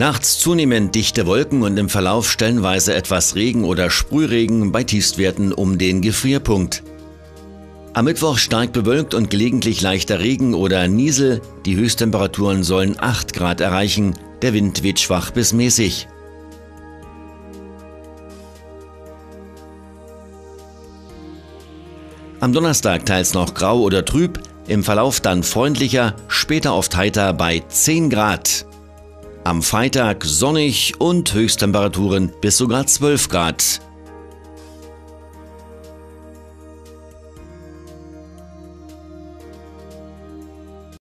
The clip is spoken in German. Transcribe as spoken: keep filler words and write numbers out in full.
Nachts zunehmend dichte Wolken und im Verlauf stellenweise etwas Regen oder Sprühregen bei Tiefstwerten um den Gefrierpunkt. Am Mittwoch stark bewölkt und gelegentlich leichter Regen oder Niesel. Die Höchsttemperaturen sollen acht Grad erreichen. Der Wind weht schwach bis mäßig. Am Donnerstag teils noch grau oder trüb, im Verlauf dann freundlicher, später oft heiter bei zehn Grad. Am Freitag sonnig und Höchsttemperaturen bis sogar zwölf Grad.